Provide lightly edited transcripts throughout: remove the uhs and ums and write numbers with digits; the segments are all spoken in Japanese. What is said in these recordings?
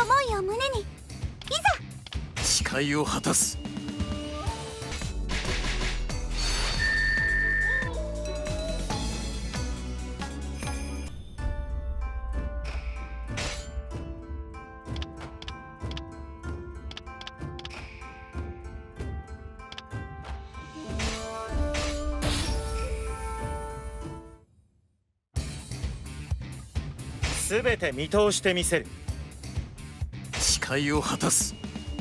いを胸にいざ誓いを果たす。 すべて見通してみせる。 誓いを果たす。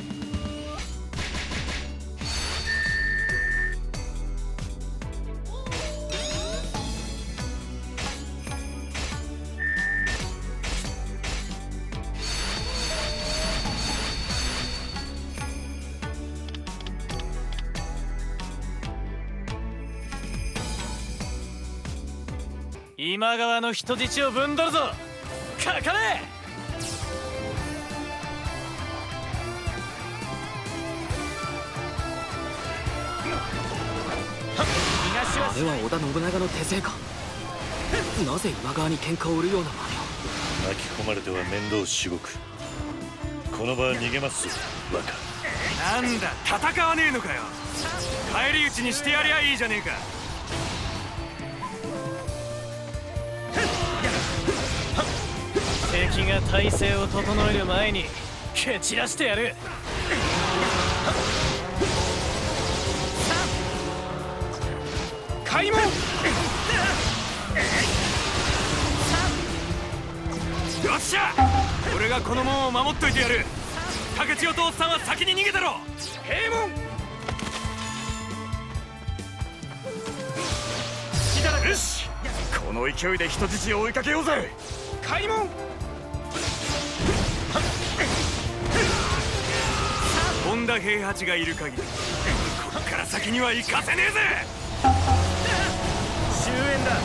今川の人質をぶんどるぞ。かかれ。 あれは織田信長の手勢か。なぜ今川に喧嘩を売るような真似を。 巻き込まれては面倒至極。この場は逃げます若。 なんだ戦わねえのかよ。返り討ちにしてやりゃいいじゃねえか。敵が体勢を整える前に蹴散らしてやる。開門。よっしゃ、俺がこの門を守っといてやる。竹千代とおっさんは先に逃げたろ。閉門。よし、この勢いで人質を追いかけようぜ。開門。本田平八がいる限りこっから先には行かせねえぜ。終焉だ。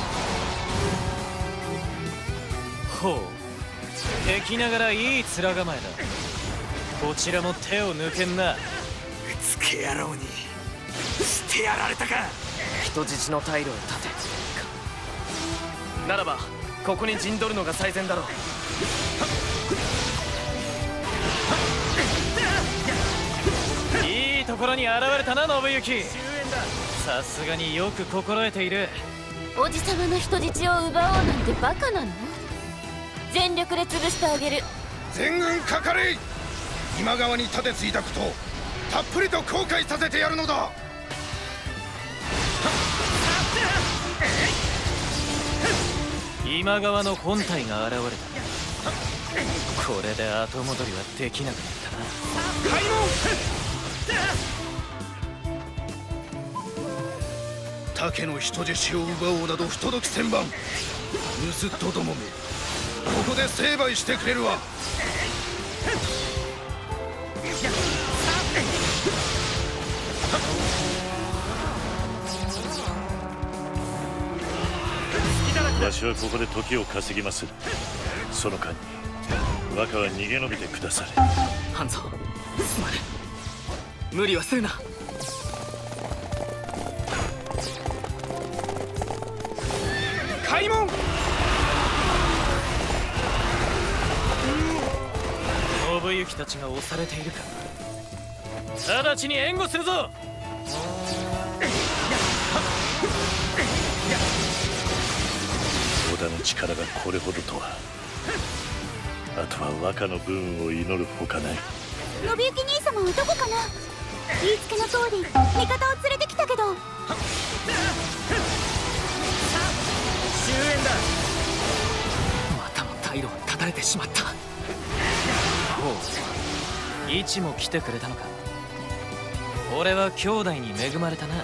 ほう、敵ながらいい面構えだ。こちらも手を抜けんな。うつけ野郎にしてやられたか。 人質の退路を断て。ならばここに陣取るのが最善だろう。 いいところに現れたな信行。さすがによく心得ている。 おじさまの人質を奪おうなんてバカなの。全力で潰してあげる。 全軍かかれ。今川に盾ついたことたっぷりと後悔させてやるのだ。 今川の本体が現れた。これで後戻りはできなくなったな。開門。 竹の人質を奪おうなど不届き千万。盗人どもめ、ここで成敗してくれるわ。 わしはここで時を稼ぎます。その間に若は逃げ延びてくだされ。 半蔵、すまぬ。無理はするな。 開門。信行たちが押されているか。直ちに援護するぞ。 織田の力がこれほどとは。あとは若の分運を祈るほかない。 信行兄様はどこかな。言いつけの通り味方を連れてきたけど。終焉だ。 またも退路を断たれてしまった。 ほう、一も来てくれたのか。俺は兄弟に恵まれたな。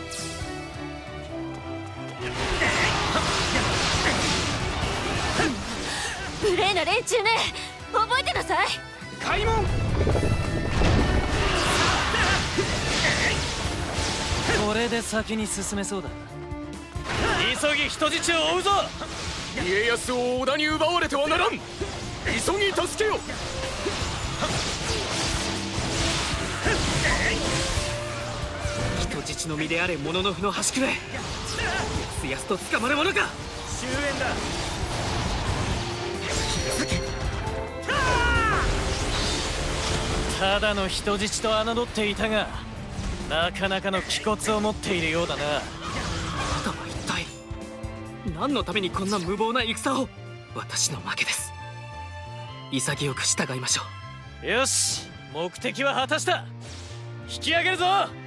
無礼な連中ね、覚えてなさい。 開門。これで先に進めそうだ。急ぎ人質を追うぞ。 家康を織田に奪われてはならん。急ぎ助けよ。人質の身であれ物の符の端くれ。やすやすと捕まるものか。 終焉だ。 ただの人質と侮っていたが、なかなかの気骨を持っているようだな。 あなたは一体何のためにこんな無謀な戦を。私の負けです。潔く従いましょう。 よし、目的は果たした。引き上げるぞ。